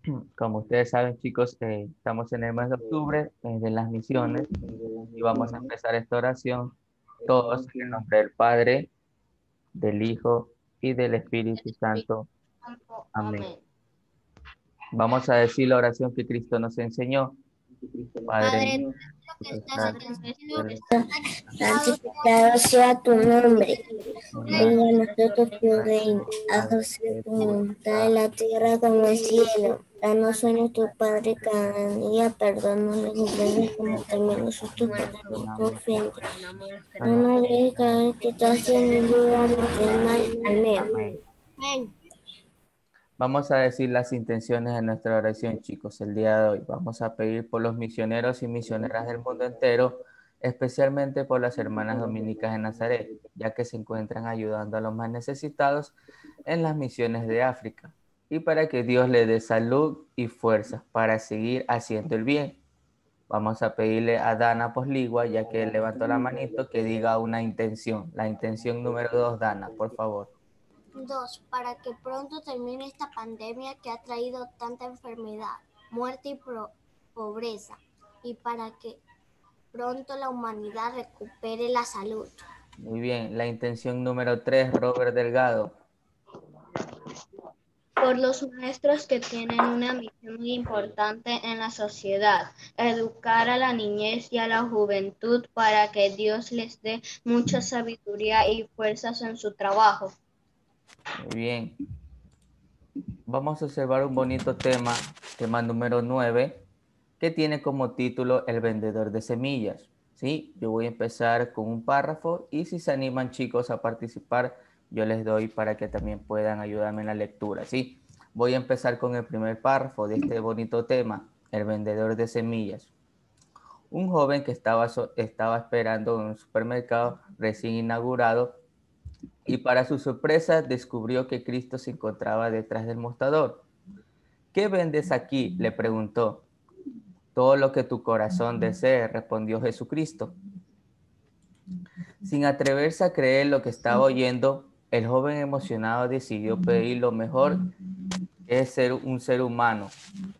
Como ustedes saben, chicos, estamos en el mes de octubre de las misiones y vamos a empezar esta oración todos en el nombre del Padre, del Hijo y del Espíritu Santo. Amén. Amén. Vamos a decir la oración que Cristo nos enseñó. Padre Padre nuestro nuestro que que estás estás en el en cielo, el cielo, santificado sea tu nombre. venga Venga a nosotros tu a reino. Hágase tu tu voluntad voluntad. en la tierra como en el cielo. Danos hoy nuestro Padre cada día. Perdónanos los ofensas como también nosotros perdonamos a los que ofenden. No nos dejes caer en tentación y líbranos del mal. Amén. Amén. Amén. Vamos a decir las intenciones de nuestra oración, chicos, el día de hoy. Vamos a pedir por los misioneros y misioneras del mundo entero, especialmente por las hermanas dominicas de Nazaret, ya que se encuentran ayudando a los más necesitados en las misiones de África, y para que Dios les dé salud y fuerzas para seguir haciendo el bien. Vamos a pedirle a Dana Posligua, ya que levantó la manito, que diga una intención. La intención número 2, Dana, por favor. Dos, para que pronto termine esta pandemia que ha traído tanta enfermedad, muerte y pobreza, y para que pronto la humanidad recupere la salud. Muy bien. La intención número 3, Robert Delgado. Por los maestros que tienen una misión muy importante en la sociedad, educar a la niñez y a la juventud para que Dios les dé mucha sabiduría y fuerzas en su trabajo. Muy bien. Vamos a observar un bonito tema número 9, que tiene como título El vendedor de semillas. ¿Sí? Yo voy a empezar con un párrafo y si se animan, chicos, a participar, yo les doy para que también puedan ayudarme en la lectura. ¿Sí? Voy a empezar con el primer párrafo de este bonito tema, El vendedor de semillas. Un joven que estaba esperando en un supermercado recién inaugurado y para su sorpresa descubrió que Cristo se encontraba detrás del mostrador. ¿Qué vendes aquí?, le preguntó. Todo lo que tu corazón desee, respondió Jesucristo. Sin atreverse a creer lo que estaba oyendo, el joven emocionado decidió pedir lo mejor, que es ser un ser humano.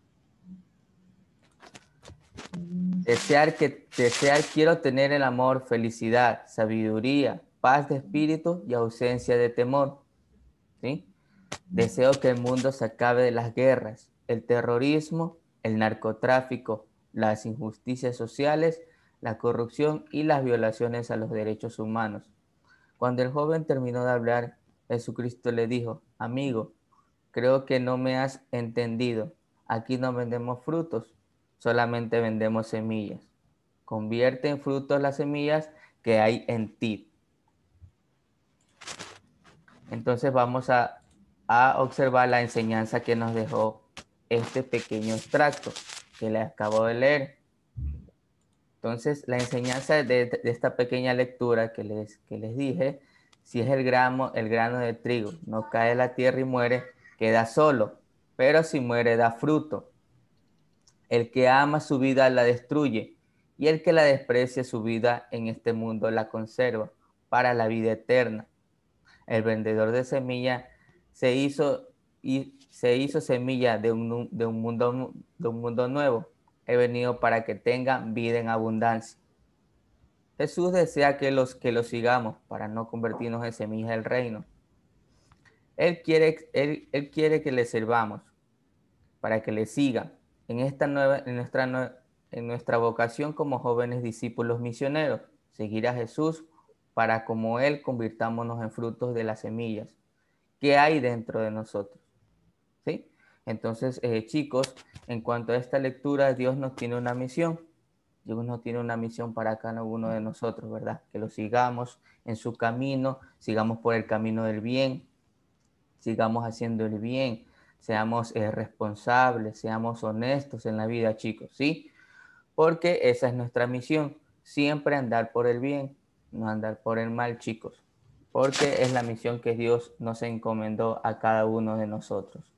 Desear quiero tener el amor, felicidad, sabiduría, paz de espíritu y ausencia de temor. ¿Sí? Deseo que el mundo se acabe de las guerras, el terrorismo, el narcotráfico, las injusticias sociales, la corrupción y las violaciones a los derechos humanos. Cuando el joven terminó de hablar, Jesucristo le dijo: amigo, creo que no me has entendido. Aquí no vendemos frutos, solamente vendemos semillas. Convierte en frutos las semillas que hay en ti. Entonces vamos a observar la enseñanza que nos dejó este pequeño extracto que les acabo de leer. Entonces, la enseñanza de esta pequeña lectura que les dije, si es el grano de trigo, no cae a la tierra y muere, queda solo, pero si muere da fruto. El que ama su vida la destruye, y el que la desprecia su vida en este mundo la conserva para la vida eterna. El vendedor de semilla se hizo, se hizo semilla de un mundo nuevo. He venido para que tengan vida en abundancia. Jesús desea que los sigamos para no convertirnos en semillas del reino. Él quiere que le sirvamos para que le sigan en nuestra vocación como jóvenes discípulos misioneros, seguir a Jesús para como Él convirtámonos en frutos de las semillas que hay dentro de nosotros. ¿Sí? Entonces, chicos, en cuanto a esta lectura, Dios nos tiene una misión. Dios nos tiene una misión para cada uno de nosotros, ¿verdad? Que lo sigamos en su camino, sigamos por el camino del bien, sigamos haciendo el bien, seamos responsables, seamos honestos en la vida, chicos, ¿sí? Porque esa es nuestra misión, siempre andar por el bien, no andar por el mal, chicos, porque es la misión que Dios nos encomendó a cada uno de nosotros.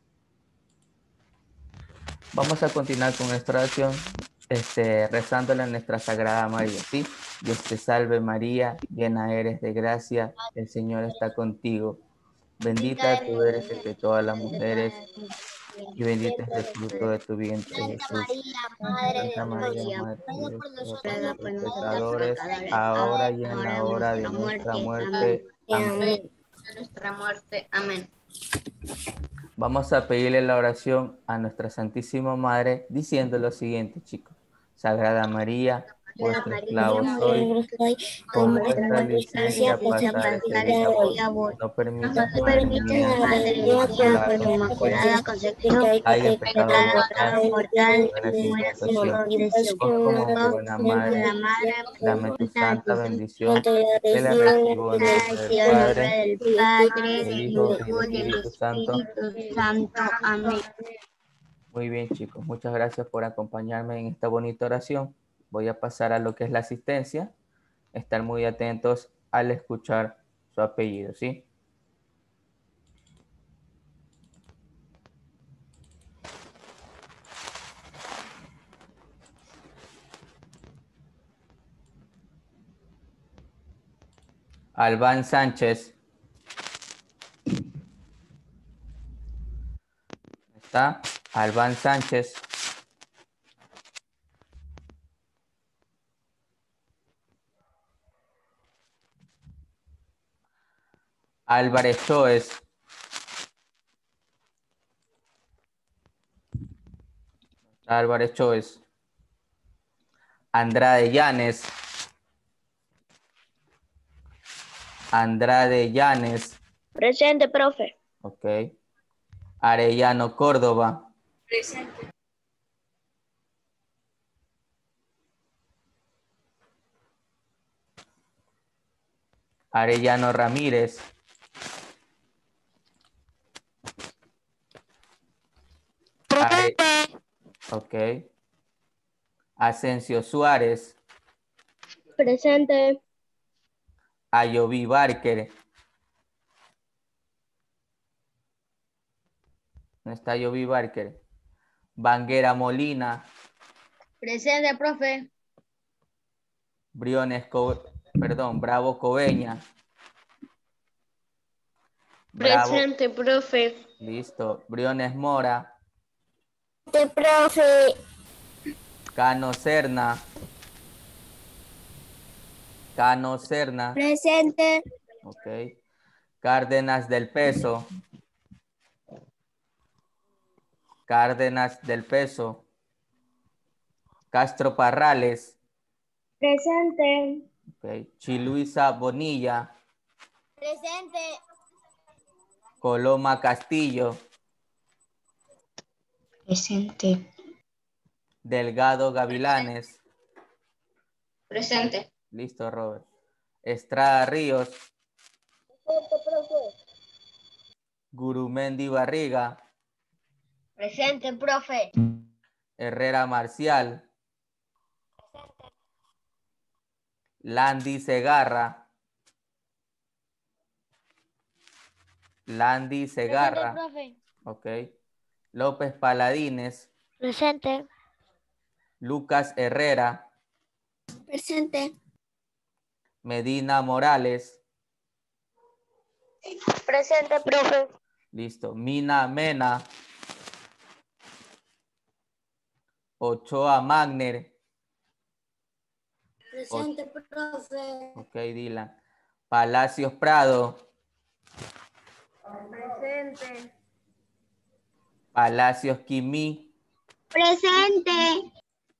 Vamos a continuar con nuestra oración, rezándole a nuestra Sagrada María, ¿sí? Dios te salve María, llena eres de gracia, el Señor está contigo. Bendita tú eres entre todas las mujeres y bendito es el fruto de tu vientre, Santa Jesús. María, Madre Santa de María, Dios, Madre de ruega Dios, por ruega nosotros por los nosotros pecadores, pecadores, ahora y en la hora de nuestra muerte. Amén. amén. Nuestra muerte. Amén. Vamos a pedirle la oración a nuestra Santísima Madre diciendo lo siguiente, chicos. Sagrada María, vuestro esclavo soy, con vuestra licencia pasaré feliz a vos. No permitas, Madre mía, que Yo por por la Inmaculada Concepción, haya que pecado mortal y buena sin tentación. Vos como buena Madre, dame tu santa bendición, que la recibo en el nombre del Padre, del Hijo y del Espíritu Santo. Santo. Amén. Muy bien, chicos. Muchas gracias por acompañarme en esta bonita oración. Voy a pasar a lo que es la asistencia. Estar muy atentos al escuchar su apellido, ¿sí? Albán Sánchez. ¿Está? Albán Sánchez. Álvarez Choes. Álvarez Choes. Andrade Llanes. Andrade Llanes. Presente, profe. Ok. Arellano Córdoba. Presente. Arellano Ramírez. Ok. Asensio Suárez. Presente. Ayoví Barker. ¿No está Ayoví Barker? Banguera Molina. Presente, profe. Bravo Coveña. Presente, profe. Listo. Briones Mora. Profe. Cano Serna. Cano Serna. Presente. Ok. Cárdenas del Peso. Cárdenas del Peso. Castro Parrales. Presente. Ok. Chiluisa Bonilla. Presente. Coloma Castillo. Presente. Delgado Gavilanes. Presente. Listo, Robert. Estrada Ríos. Presente, profe. Gurumendi Barriga. Presente, profe. Herrera Marcial. Landy Segarra. Landy Segarra. Presente, Ok. López Paladines. Presente. Lucas Herrera. Presente. Medina Morales. Presente, profe. Listo. Mina Mena. Ochoa Magner. Presente, profe. Ok, Dylan. Palacios Prado. Presente. Palacios Quimí. Presente.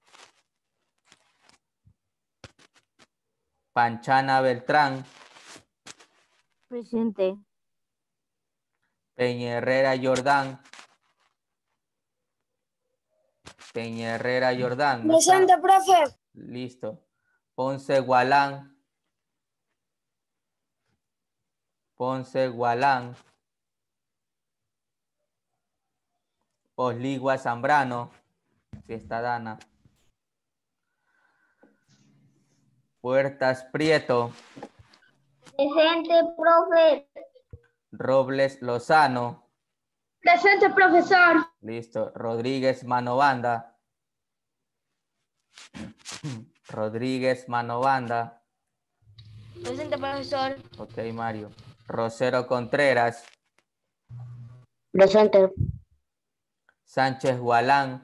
Panchana Beltrán. Presente. Peña Herrera Jordán. Peña Herrera Jordán. ¿No está? Presente, profe. Listo. Ponce Gualán. Ponce Gualán. Osligua Zambrano. Si está Dana. Puertas Prieto. Presente, profe. Robles Lozano. Presente, profesor. Listo. Rodríguez Manobanda. Rodríguez Manobanda. Presente, profesor. Ok, Mario. Rosero Contreras. Presente. Sánchez Gualán.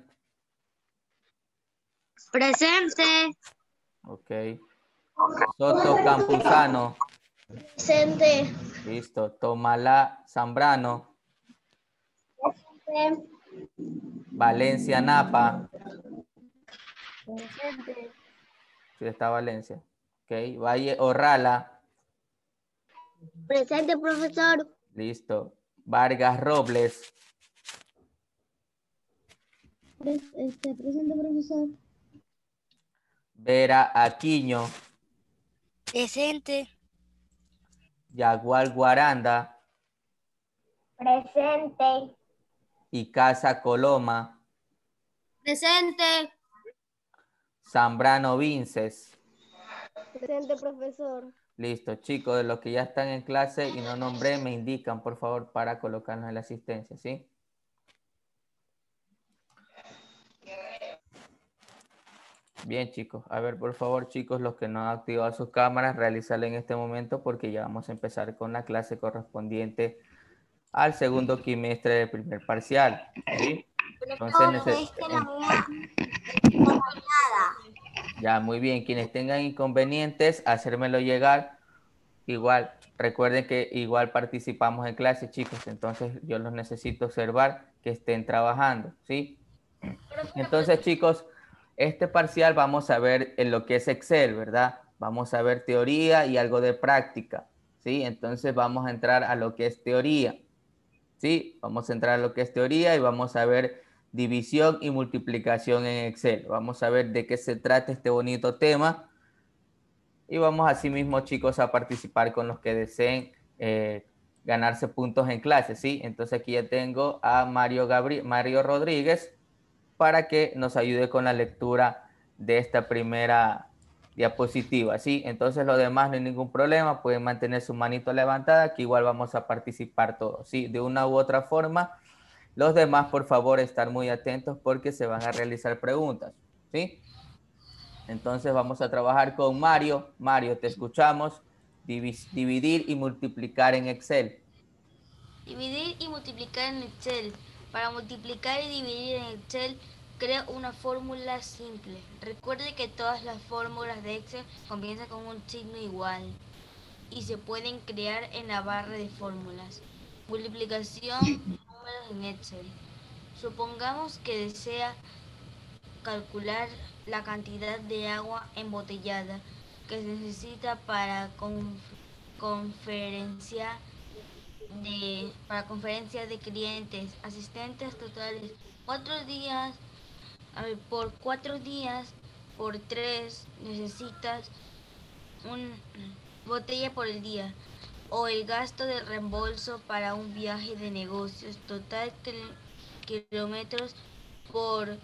Presente. Ok. Soto Campuzano. Presente. Listo. Tomalá Zambrano. Presente. Valencia Napa. Presente. Sí, está Valencia. Ok. Valle Orrala. Presente, profesor. Listo. Vargas Robles. Presente, profesor. Vera Aquino. Presente. Yagual Guaranda. Presente. Y Casa Coloma. Presente. Zambrano Vinces. Presente, profesor. Listo, chicos, de los que ya están en clase y no nombré, me indican, por favor, para colocarnos en la asistencia, ¿sí? Bien, chicos. A ver, por favor, chicos, los que no han activado sus cámaras, realizarlo en este momento porque ya vamos a empezar con la clase correspondiente al segundo quimestre del primer parcial, ¿sí? Entonces, Es que la mía no nada. ya, muy bien. Quienes tengan inconvenientes, hacérmelo llegar. Igual, recuerden que igual participamos en clase, chicos. Entonces, yo los necesito observar que estén trabajando, ¿sí? Entonces, chicos, este parcial vamos a ver en lo que es Excel, ¿verdad? Vamos a ver teoría y algo de práctica, ¿sí? Entonces, vamos a entrar a lo que es teoría, ¿sí? Vamos a entrar a lo que es teoría y vamos a ver división y multiplicación en Excel. Vamos a ver de qué se trata este bonito tema y vamos así mismo, chicos, a participar con los que deseen ganarse puntos en clase, ¿sí? Entonces, aquí ya tengo a Mario Rodríguez para que nos ayude con la lectura de esta primera diapositiva, ¿sí? Entonces, lo demás no hay ningún problema, pueden mantener su manito levantada, que igual vamos a participar todos, ¿sí? De una u otra forma. Los demás, por favor, estar muy atentos porque se van a realizar preguntas, ¿sí? Entonces, vamos a trabajar con Mario. Mario, te escuchamos. Dividir y multiplicar en Excel. Dividir y multiplicar en Excel. Para multiplicar y dividir en Excel, crea una fórmula simple. Recuerde que todas las fórmulas de Excel comienzan con un signo igual y se pueden crear en la barra de fórmulas. Multiplicación números en Excel. Supongamos que desea calcular la cantidad de agua embotellada que se necesita conferencia conferencia de clientes, asistentes totales, 4 días, por 4 días, por 3, necesitas una botella por el día, o el gasto de reembolso para un viaje de negocios, total kilómetros por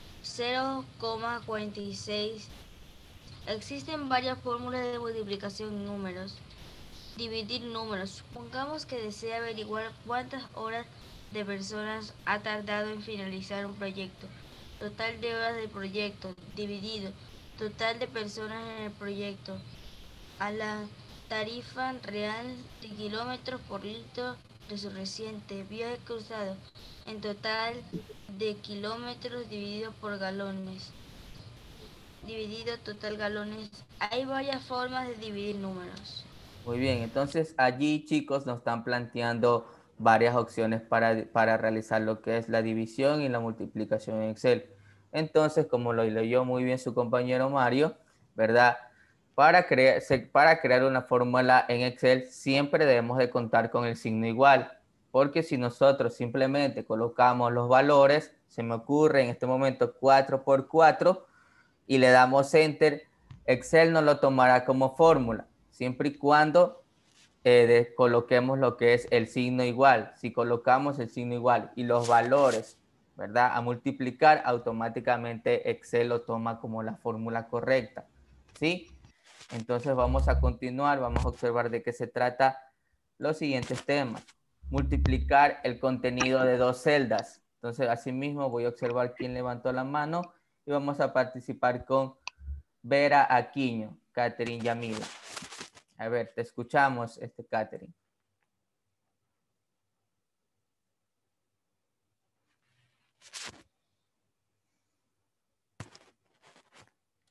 0,46. Existen varias fórmulas de multiplicación en números. Dividir números. Supongamos que desea averiguar cuántas horas de personas ha tardado en finalizar un proyecto. Total de horas del proyecto, dividido. Total de personas en el proyecto. A la tarifa real de kilómetros por litro de su reciente viaje cruzado. En total de kilómetros dividido por galones. Dividido total galones. Hay varias formas de dividir números. Muy bien, entonces allí, chicos, nos están planteando varias opciones para realizar lo que es la división y la multiplicación en Excel. Entonces, como lo leyó muy bien su compañero Mario, ¿verdad? Para crear una fórmula en Excel siempre debemos de contar con el signo igual, porque si nosotros simplemente colocamos los valores, se me ocurre en este momento 4 por 4 y le damos Enter, Excel no lo tomará como fórmula, siempre y cuando coloquemos lo que es el signo igual. Si colocamos el signo igual y los valores, ¿verdad? A multiplicar, automáticamente Excel lo toma como la fórmula correcta, ¿sí? Entonces vamos a continuar, vamos a observar de qué se trata los siguientes temas. Multiplicar el contenido de dos celdas. Entonces, asimismo, voy a observar quién levantó la mano y vamos a participar con Vera Aquino, Catherine Yamila. A ver, te escuchamos, Catherine.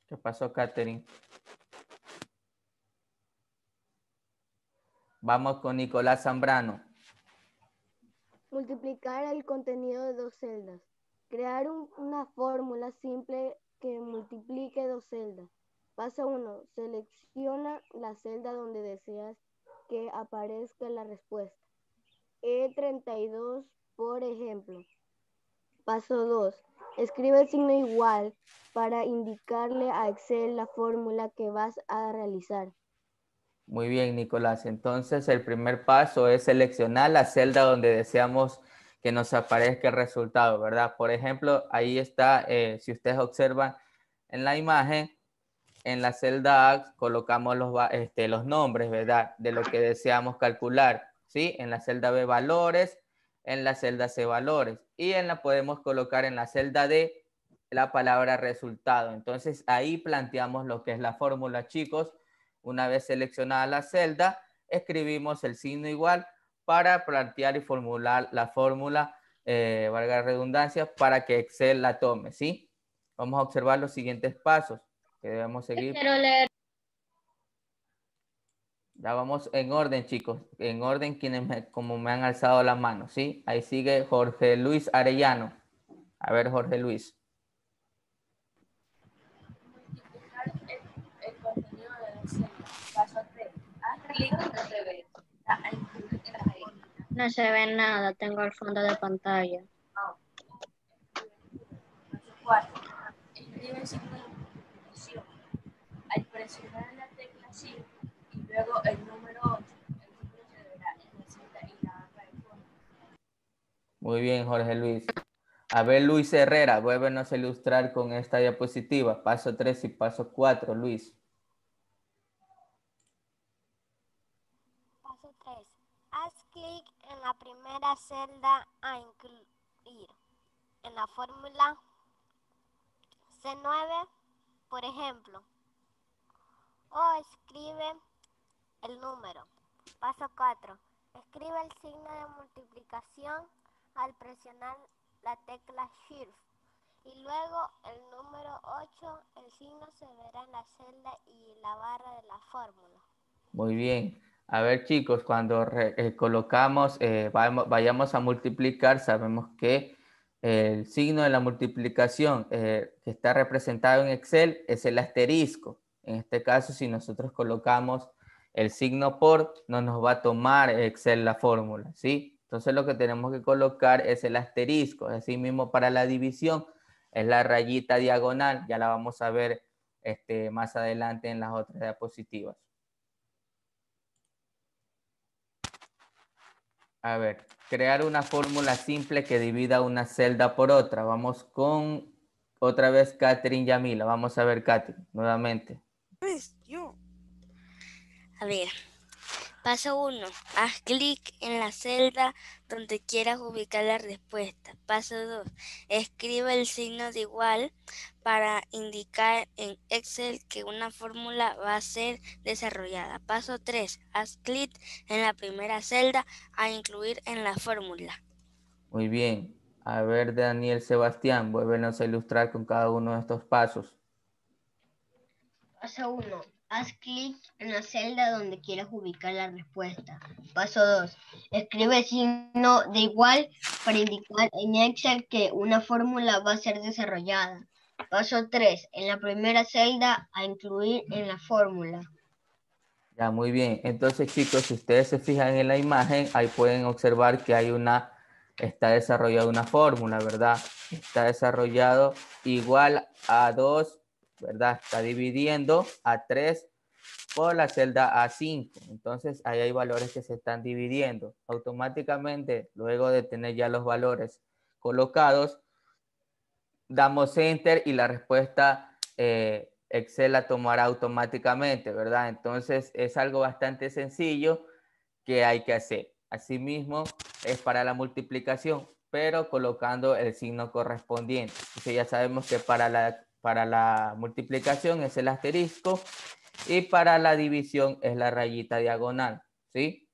¿Qué pasó, Catherine? Vamos con Nicolás Zambrano. Multiplicar el contenido de dos celdas. Crear una fórmula simple que multiplique dos celdas. Paso 1. Selecciona la celda donde deseas que aparezca la respuesta. E32, por ejemplo. Paso 2. Escribe el signo igual para indicarle a Excel la fórmula que vas a realizar. Muy bien, Nicolás. Entonces, el primer paso es seleccionar la celda donde deseamos que nos aparezca el resultado, ¿verdad? Por ejemplo, ahí está, si ustedes observan en la imagen, en la celda A colocamos los nombres, ¿verdad? De lo que deseamos calcular, ¿sí? En la celda B, valores, en la celda C, valores. Y podemos colocar en la celda D la palabra resultado. Entonces, ahí planteamos lo que es la fórmula, chicos. Una vez seleccionada la celda, escribimos el signo igual para plantear y formular la fórmula, valga la redundancia, para que Excel la tome, ¿sí? Vamos a observar los siguientes pasos que debemos seguir. Quiero leer. Ya vamos en orden, chicos. En orden quienes como me han alzado la mano, ¿sí? Ahí sigue Jorge Luis Arellano. A ver, Jorge Luis. El contenido de la celda. Paso 3. Haz clic en la CV. A incluir en la fórmula. No se ve nada, tengo el fondo de pantalla. Paso 4. Escribe el signo de multiplicación. Al presionar la tecla Shift y luego el número 8, el número se verá en la celda y la barra de fórmula. Muy bien, Jorge Luis. A ver, Luis Herrera, vuélvenos a ilustrar con esta diapositiva. Paso 3 y paso 4, Luis. Paso 3. Haz clic en la primera celda a incluir en la fórmula C9, por ejemplo, o escribe el número. Paso 4. Escribe el signo de multiplicación al presionar la tecla Shift y luego el número 8, el signo se verá en la celda y la barra de la fórmula. Muy bien. A ver, chicos, cuando colocamos, vayamos a multiplicar, sabemos que el signo de la multiplicación que está representado en Excel es el asterisco. En este caso, si nosotros colocamos el signo por, no nos va a tomar Excel la fórmula, ¿sí? Entonces lo que tenemos que colocar es el asterisco. Así mismo para la división es la rayita diagonal. Ya la vamos a ver más adelante en las otras diapositivas. A ver, crear una fórmula simple que divida una celda por otra. Vamos con otra vez Catherine Yamila. Vamos a ver, Catherine, nuevamente. Pues yo. A ver, paso 1. Haz clic en la celda donde quieras ubicar la respuesta. Paso 2. Escribe el signo de igual para indicar en Excel que una fórmula va a ser desarrollada. Paso 3. Haz clic en la primera celda a incluir en la fórmula. Muy bien. A ver, Daniel Sebastián, vuélvenos a ilustrar con cada uno de estos pasos. Paso 1. Haz clic en la celda donde quieras ubicar la respuesta. Paso 2. Escribe el signo de igual para indicar en Excel que una fórmula va a ser desarrollada. Paso 3. En la primera celda a incluir en la fórmula. Ya, muy bien. Entonces, chicos, si ustedes se fijan en la imagen, ahí pueden observar que está desarrollada una fórmula, ¿verdad? Está desarrollado igual a 2, ¿verdad? Está dividiendo a 3 por la celda A5. Entonces, ahí hay valores que se están dividiendo. Automáticamente, luego de tener ya los valores colocados, damos Enter y la respuesta Excel la tomará automáticamente, ¿verdad? Entonces, es algo bastante sencillo que hay que hacer. Asimismo, es para la multiplicación, pero colocando el signo correspondiente. Entonces, ya sabemos que para la multiplicación es el asterisco y para la división es la rayita diagonal, ¿sí?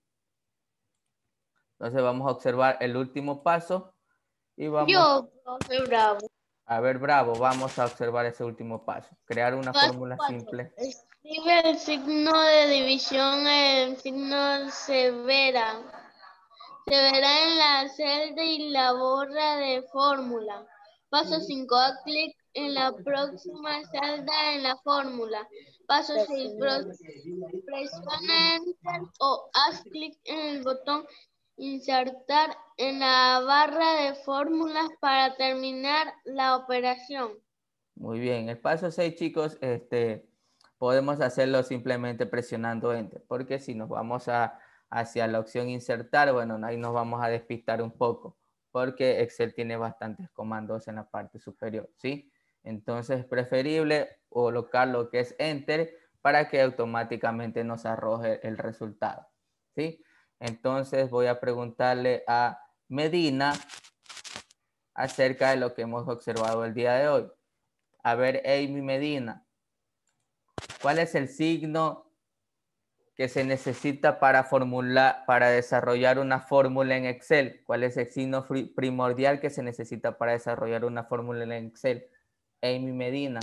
Entonces, vamos a observar el último paso y vamos... Yo soy bravo. A ver, Bravo, vamos a observar ese último paso. Crear una Paso fórmula 4. simple. Escribe el signo de división en signo severa. Se verá en la celda y la borra de fórmula. Paso 5. Haz clic en la próxima celda en la fórmula. Paso 6. Presiona Enter o haz clic en el botón Insertar en la barra de fórmulas para terminar la operación. Muy bien. El paso 6, chicos, podemos hacerlo simplemente presionando Enter, porque si nos vamos hacia la opción Insertar, bueno, ahí nos vamos a despistar un poco, porque Excel tiene bastantes comandos en la parte superior, ¿sí? Entonces es preferible colocar lo que es Enter para que automáticamente nos arroje el resultado, ¿sí? Entonces voy a preguntarle a Medina acerca de lo que hemos observado el día de hoy. A ver, Amy Medina, ¿cuál es el signo que se necesita para desarrollar una fórmula en Excel? ¿Cuál es el signo primordial que se necesita para desarrollar una fórmula en Excel? Amy Medina.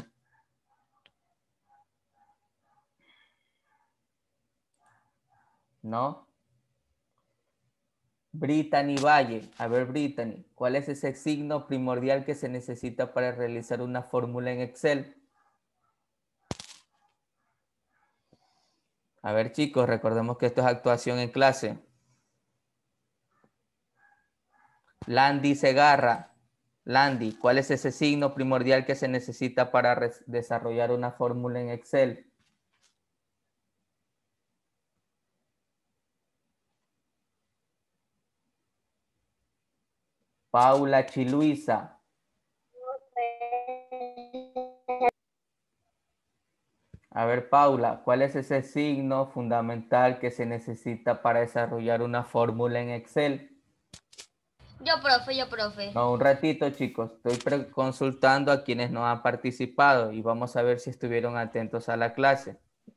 ¿No? Brittany Valle. A ver, Brittany, ¿cuál es ese signo primordial que se necesita para realizar una fórmula en Excel? A ver, chicos, recordemos que esto es actuación en clase. Landy Segarra. Landy, ¿cuál es ese signo primordial que se necesita para desarrollar una fórmula en Excel? Paula Chiluisa. A ver, Paula, ¿cuál es ese signo fundamental que se necesita para desarrollar una fórmula en Excel? Yo, profe. No, un ratito, chicos. Estoy consultando a quienes no han participado y vamos a ver si estuvieron atentos a la clase.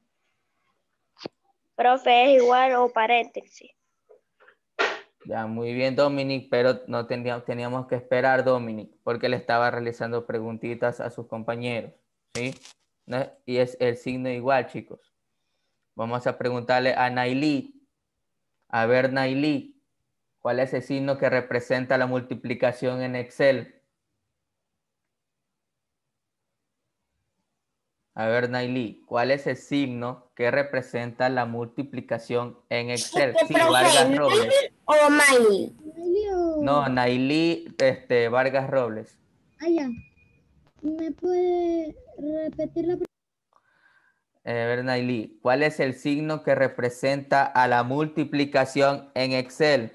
Profe, es igual o paréntesis. Ya, muy bien, Dominic, pero no teníamos que esperar, Dominic, porque le estaba realizando preguntitas a sus compañeros, ¿sí? Y es el signo igual, chicos. Vamos a preguntarle a Nailí. A ver, Nailí, ¿cuál es el signo que representa la multiplicación en Excel? A ver, Nailí, ¿cuál es el signo que representa la multiplicación en Excel? Sí, Vargas Robles. ¿O Miley? No, Nailí Vargas Robles. Ah, ya. ¿Me puede repetir la pregunta? A ver, Nailí, ¿cuál es el signo que representa a la multiplicación en Excel?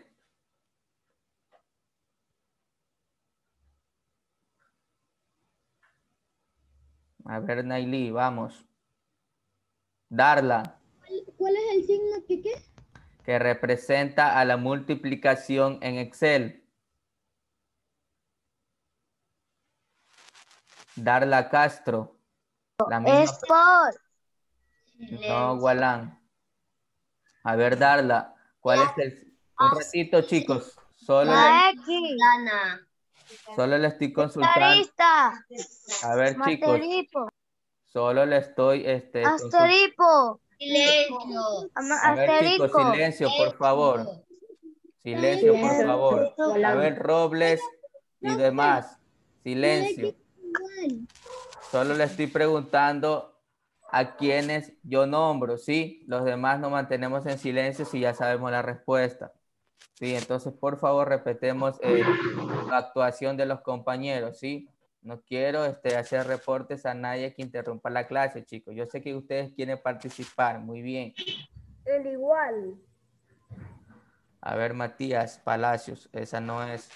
A ver, Nailí, vamos. Darla. ¿Cuál es el signo que qué? Que representa a la multiplicación en Excel. Darla Castro. La misma... Es por. No, Gualán. A ver, Darla, ¿cuál es el... Un ratito, chicos. Solo le estoy consultando. A ver, chicos. Solo le estoy... Asteripo. A ver, chicos, silencio, por favor. Silencio, por favor. A ver, Robles y demás. Silencio. Solo le estoy preguntando a quienes yo nombro, ¿sí? Los demás nos mantenemos en silencio si ya sabemos la respuesta. Sí, entonces, por favor, repetemos la actuación de los compañeros, ¿sí? No quiero hacer reportes a nadie que interrumpa la clase, chicos. Yo sé que ustedes quieren participar. Muy bien. El igual. A ver, Matías Palacios, esa no es.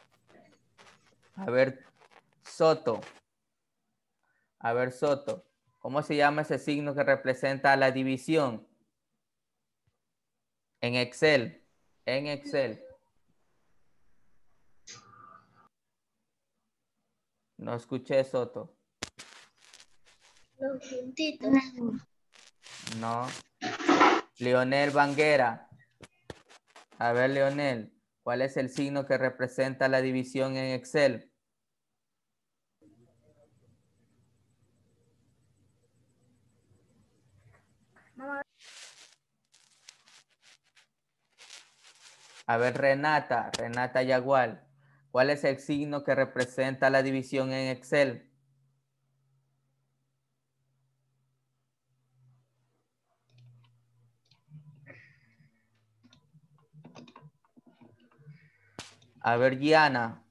A ver, Soto. A ver, Soto. ¿Cómo se llama ese signo que representa la división? En Excel. En Excel. No escuché, Soto. Los puntitos. No. Leonel Banguera. A ver, Leonel, ¿cuál es el signo que representa la división en Excel? A ver, Renata Yagual, ¿cuál es el signo que representa la división en Excel? A ver, Giana.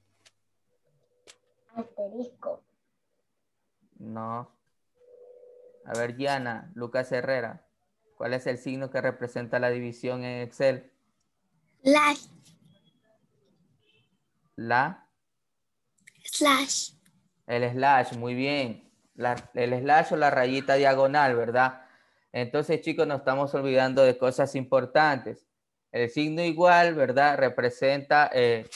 Asterisco. No. A ver, Giana, Lucas Herrera, ¿cuál es el signo que representa la división en Excel? Slash. Slash. El slash, muy bien. El slash o la rayita diagonal, ¿verdad? Entonces, chicos, nos estamos olvidando de cosas importantes. El signo igual, ¿verdad? Representa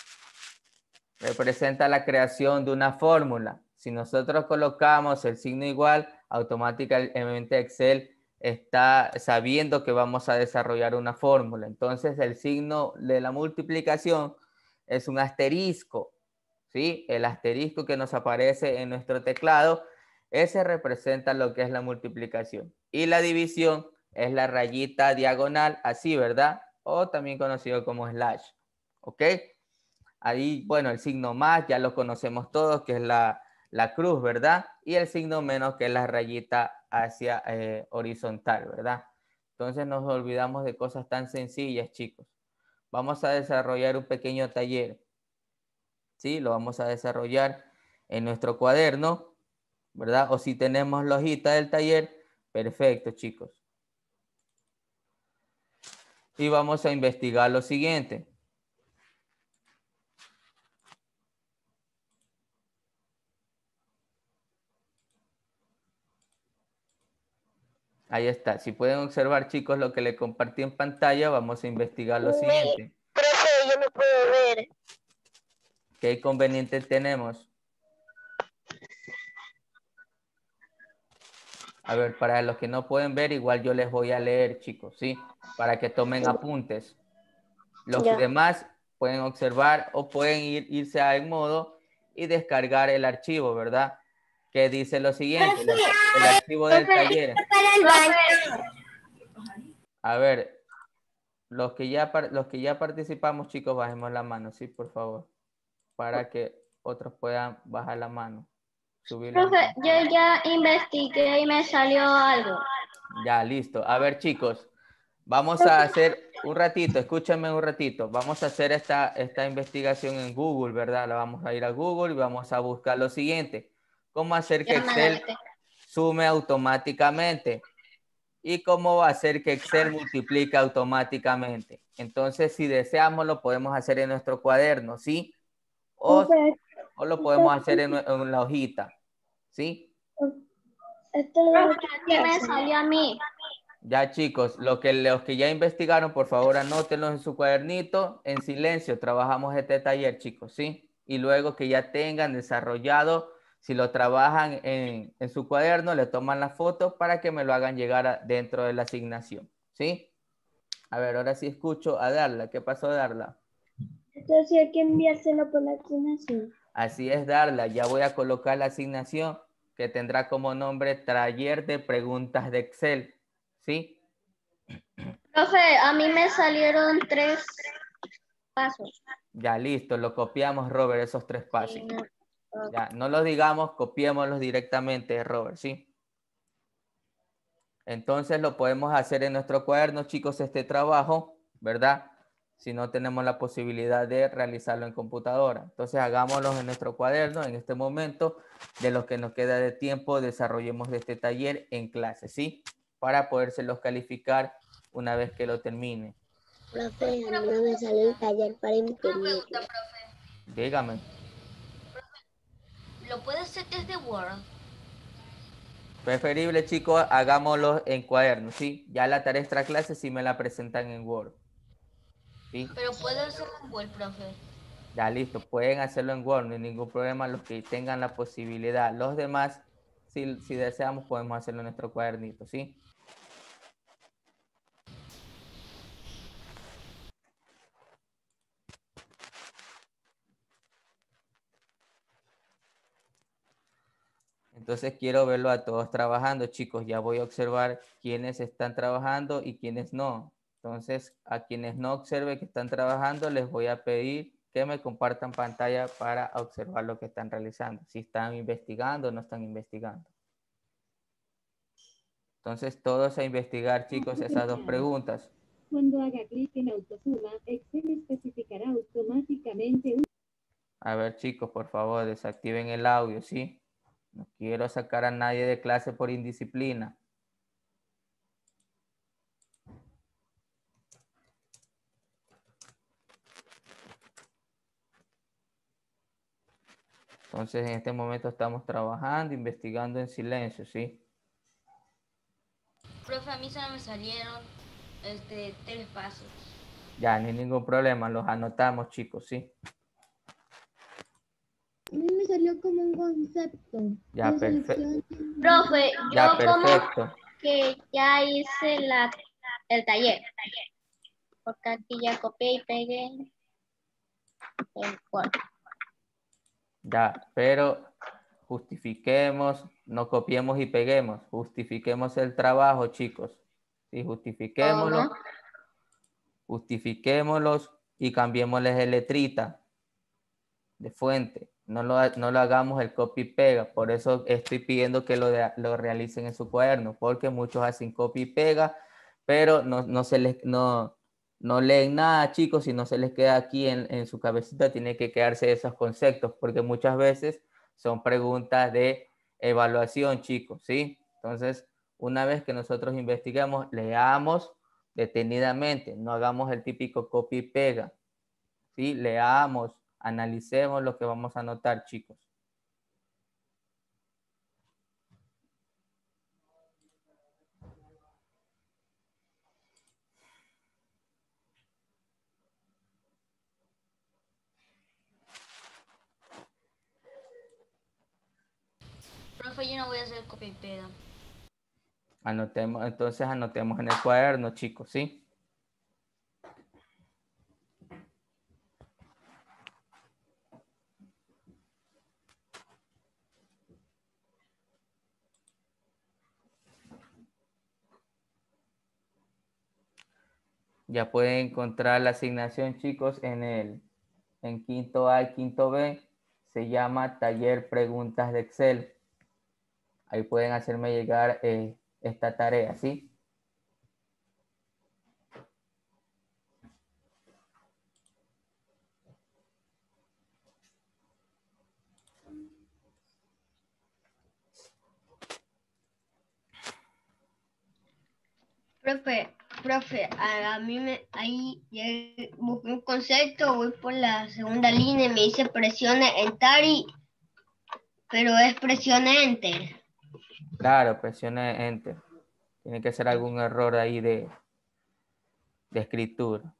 la creación de una fórmula. Si nosotros colocamos el signo igual, automáticamente Excel está sabiendo que vamos a desarrollar una fórmula. Entonces, el signo de la multiplicación es un asterisco. ¿Sí? El asterisco que nos aparece en nuestro teclado, ese representa lo que es la multiplicación. Y la división es la rayita diagonal, así, ¿verdad? O también conocido como slash. ¿Ok? Ahí, bueno, el signo más ya lo conocemos todos, que es la cruz, ¿verdad? Y el signo menos, que es la rayita hacia horizontal, ¿verdad? Entonces nos olvidamos de cosas tan sencillas, chicos. Vamos a desarrollar un pequeño taller. ¿Sí? Lo vamos a desarrollar en nuestro cuaderno, ¿verdad? O si tenemos la hojita del taller, perfecto, chicos. Y vamos a investigar lo siguiente. Ahí está. Si pueden observar, chicos, lo que le compartí en pantalla, vamos a investigar lo siguiente. Profe, yo no puedo ver. ¿Qué inconveniente tenemos? A ver, para los que no pueden ver, igual yo les voy a leer, chicos, ¿sí? Para que tomen apuntes. Los demás pueden observar o pueden irse a en modo y descargar el archivo, ¿verdad? Que dice lo siguiente, el archivo del taller. A ver, los que ya participamos, chicos, bajemos la mano, ¿sí? Por favor. Para que otros puedan bajar la mano. Profe, yo ya investigué y me salió algo. Ya, listo. A ver, chicos, vamos a hacer un ratito, escúchame un ratito. Vamos a hacer esta investigación en Google, ¿verdad? La vamos a ir a Google y vamos a buscar lo siguiente. ¿Cómo hacer que Excel sume automáticamente? ¿Y cómo va a hacer que Excel multiplique automáticamente? Entonces, si deseamos, lo podemos hacer en nuestro cuaderno, ¿sí? O lo podemos hacer en la hojita, ¿sí? Profe, aquí me salió a mí. Ya, chicos, los que ya investigaron, por favor, anótenlos en su cuadernito, en silencio. Trabajamos este taller, chicos, ¿sí? Y luego que ya tengan desarrollado, si lo trabajan en su cuaderno, le toman la foto para que me lo hagan llegar dentro de la asignación, ¿sí? A ver, ahora sí escucho a Darla. ¿Qué pasó, Darla? Entonces hay que enviárselo por la asignación. Así es, Darla. Ya voy a colocar la asignación que tendrá como nombre Taller de Preguntas de Excel, ¿sí? Profe, a mí me salieron 3 pasos. Ya, listo. Lo copiamos, Robert, esos 3 pasos. Ya, no los digamos, copiémoslos directamente, Robert, ¿sí? Entonces lo podemos hacer en nuestro cuaderno, chicos, este trabajo, ¿verdad? Si no tenemos la posibilidad de realizarlo en computadora. Entonces hagámoslo en nuestro cuaderno en este momento. De lo que nos queda de tiempo, desarrollemos este taller en clase, ¿sí? Para podérselos calificar una vez que lo termine. Profe, a mí no me sale el taller para imprimirlo. Dígame. ¿Lo puede hacer desde Word? Preferible, chicos, hagámoslo en cuaderno, ¿sí? Ya la tarea extra clase sí me la presentan en Word. ¿Sí? Pero puede hacerlo en Word, profe. Ya, listo. Pueden hacerlo en Word, no hay ningún problema, los que tengan la posibilidad. Los demás, si deseamos, podemos hacerlo en nuestro cuadernito, ¿sí? Entonces quiero verlo a todos trabajando, chicos. Ya voy a observar quiénes están trabajando y quiénes no. Entonces, a quienes no observe que están trabajando, les voy a pedir que me compartan pantalla para observar lo que están realizando. Si están investigando o no están investigando. Entonces, todos a investigar, chicos, esas dos preguntas. Cuando haga clic en autosuma, Excel especificará automáticamente un... A ver, chicos, por favor, desactiven el audio, ¿sí? No quiero sacar a nadie de clase por indisciplina. Entonces, en este momento estamos trabajando, investigando en silencio, ¿sí? Profe, a mí solo me salieron 3 pasos. Ya, ni ningún problema, los anotamos, chicos, ¿sí? A mí me salió como un concepto. Ya, Yo perfecto. selecciono- Profe, Ya, yo como perfecto. que ya hice el taller. Porque aquí ya copié y pegué el cuadro. Ya, pero justifiquemos, no copiemos y peguemos. Justifiquemos el trabajo, chicos. Sí, justifiquémoslo. ¿Cómo? Justifiquémoslos y cambiémosles de letrita de fuente. No lo hagamos el copy y pega. Por eso estoy pidiendo que lo realicen en su cuaderno, porque muchos hacen copy y pega, pero no leen nada, chicos, y no se les queda aquí en su cabecita. Tiene que quedarse esos conceptos, porque muchas veces son preguntas de evaluación, chicos, ¿sí? Entonces, una vez que nosotros investigamos, leamos detenidamente, no hagamos el típico copy y pega, ¿sí? Leamos, analicemos lo que vamos a anotar, chicos. Profe, yo no voy a hacer copia y pega. Anotemos, entonces anotemos en el cuaderno, chicos, ¿sí? Ya pueden encontrar la asignación, chicos, en quinto A y quinto B. Se llama Taller Preguntas de Excel. Ahí pueden hacerme llegar esta tarea, ¿sí? Profe, a mí ahí ya busqué un concepto, voy por la segunda línea y me dice presione Enter, pero es presione Enter. Claro, presione Enter. Tiene que ser algún error ahí de escritura.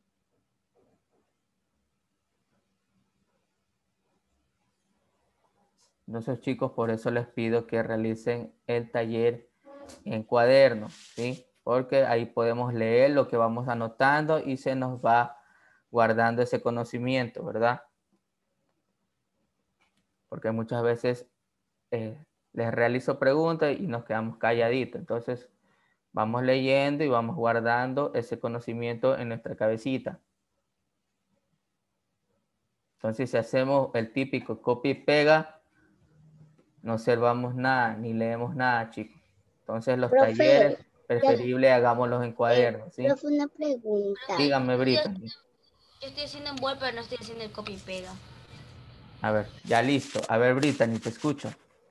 Entonces, chicos, por eso les pido que realicen el taller en cuaderno, ¿sí? Porque ahí podemos leer lo que vamos anotando y se nos va guardando ese conocimiento, ¿verdad? Porque muchas veces les realizo preguntas y nos quedamos calladitos. Entonces, vamos leyendo y vamos guardando ese conocimiento en nuestra cabecita. Entonces, si hacemos el típico copy y pega, no observamos nada, ni leemos nada, chicos. Entonces, los Profe, talleres, preferible hagámoslos en cuadernos, ¿sí? profe, una pregunta. Díganme, Brita. Yo estoy haciendo en Word, pero no estoy haciendo el copy y pega. A ver, ya listo. A ver, Brittany, te escucho.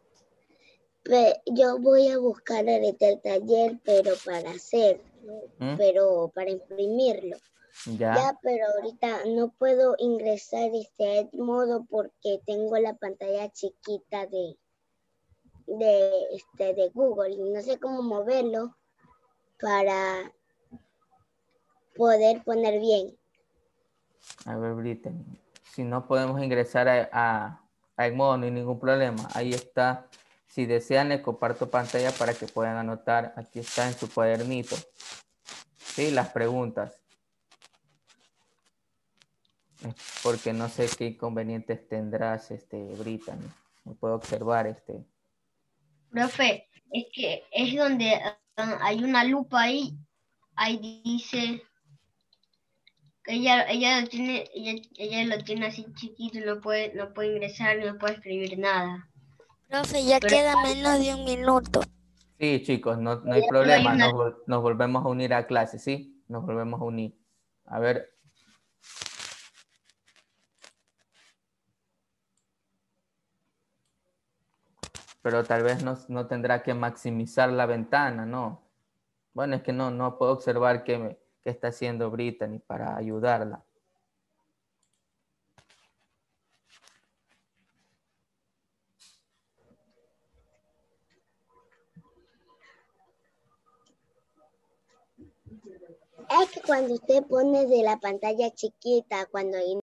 Yo voy a buscar ahorita el taller, pero para hacerlo, pero para imprimirlo. Ya, pero ahorita no puedo ingresar a modo porque tengo la pantalla chiquita de Google y no sé cómo moverlo para poder poner bien. A ver, Brittany. Si no podemos ingresar a Edmodo, no hay ningún problema. Ahí está. Si desean, les comparto pantalla para que puedan anotar. Aquí está en su cuadernito. Sí, las preguntas. Porque no sé qué inconvenientes tendrás, Brittany. No puedo observar Profe, es que es donde hay una lupa ahí. Ahí dice que ella lo tiene así chiquito, no puede ingresar, no puede escribir nada. Profe, ya Pero queda menos de 1 minuto. Sí, chicos, no hay solo hay problema. una. Nos volvemos a unir a clase, ¿sí? Nos volvemos a unir. A ver. Pero tal vez no tendrá que maximizar la ventana, ¿no? Bueno, es que no puedo observar qué está haciendo Brittany para ayudarla. Es que cuando usted pone de la pantalla chiquita, cuando